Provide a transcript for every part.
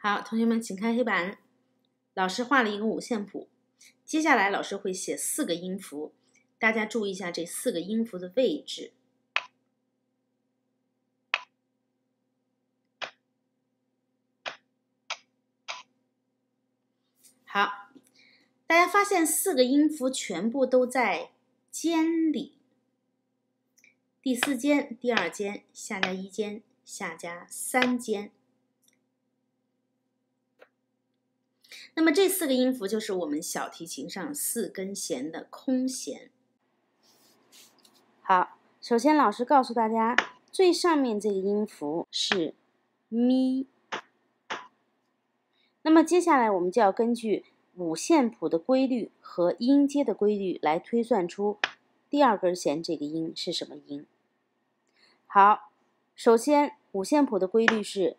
好，同学们请看黑板，老师画了一个五线谱，接下来老师会写4个音符，大家注意一下这4个音符的位置。好，大家发现4个音符全部都在间里，第4间、第2间、下加1间、下加3间。那么这4个音符就是我们小提琴上4根弦的空弦。好，首先老师告诉大家，最上面这个音符是咪。那么接下来我们就要根据五线谱的规律和音阶的规律来推算出第2根弦这个音是什么音。好，首先五线谱的规律是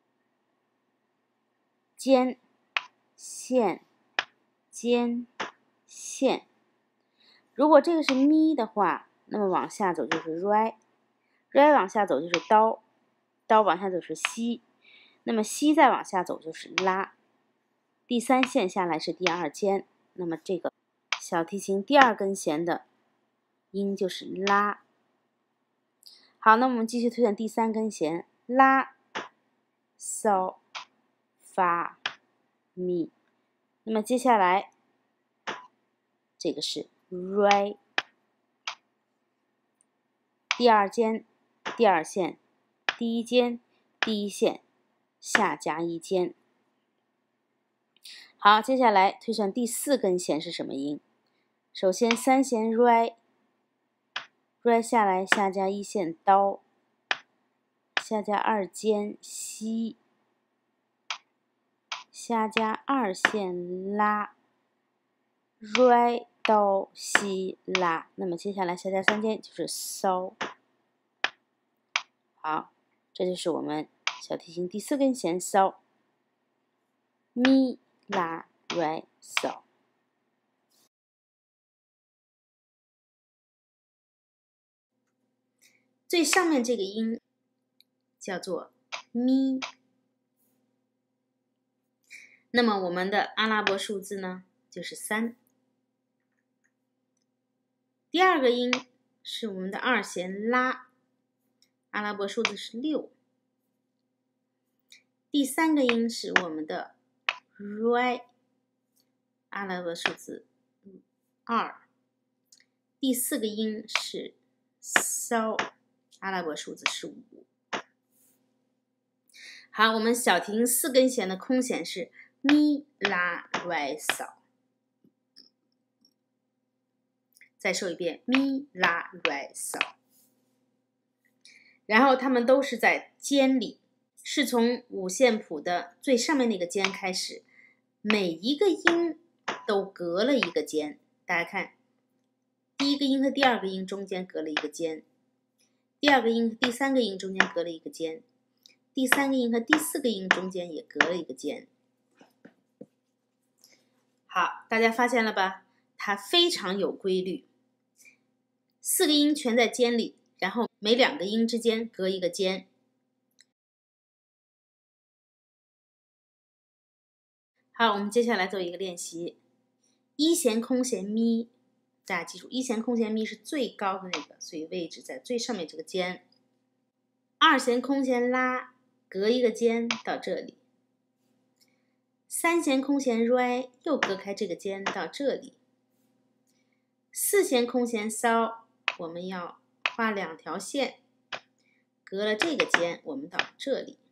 间、线、间、线。如果这个是咪的话，那么往下走就是 re， 往下走就是哆，往下走是西，那么西再往下走就是拉。第3线下来是第2间，那么这个小提琴第2根弦的音就是拉。好，那我们继续推算第3根弦，拉、嗦、发、咪。那么接下来这个是 re， 第2间、第2线、第1间、第1线，下加1间。好，接下来推算第4根弦是什么音？首先3弦 re 下来，下加1线哆，下加2间西，下加2线拉 ，re 哆西拉。那么接下来下加3间就是嗦。好，这就是我们小提琴第4根弦嗦，咪拉 re 嗦。最上面这个音叫做咪。那么我们的阿拉伯数字呢，就是3。第2个音是我们的2弦拉，阿拉伯数字是6。第3个音是我们的 re， 阿拉伯数字2。第4个音是 so， 阿拉伯数字是5。好，我们小提琴4根弦的空弦是咪拉 re 嗦。再说一遍，咪拉 re 嗦。然后它们都是在间里，是从五线谱的最上面那个间开始，每一个音都隔了一个间。大家看，第1个音和第2个音中间隔了一个间，第2个音和第3个音中间隔了一个间，第3个音和第4个音中间也隔了一个间。好，大家发现了吧？它非常有规律，4个音全在间里，然后每2个音之间隔一个间。好，我们接下来做一个练习。1弦空弦咪，大家记住，1弦空弦咪是最高的那个，所以位置在最上面这个间。2弦空弦拉，隔一个间到这里。3弦空弦 re 又隔开这个间到这里。4弦空弦嗦，我们要画2条线，隔了这个间，我们到这里。